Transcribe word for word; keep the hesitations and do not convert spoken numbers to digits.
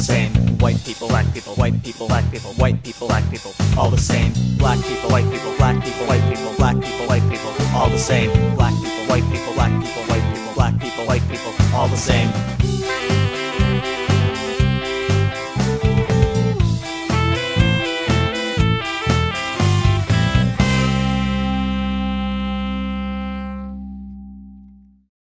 same. White people, black people, white people, black people, white people, black people, all the same. Black people, white people, black people, white people, black people, white people, all the same. Black people, white people, black people, white people, black people, white people, all the same.